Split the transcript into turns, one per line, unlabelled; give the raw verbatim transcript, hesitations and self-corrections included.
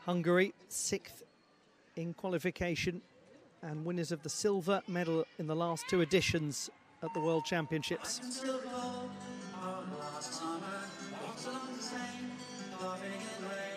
Hungary, sixth in qualification and winners of the silver medal in the last two editions at the World Championships.
Last summer, walked along the Seine, laughing in rain.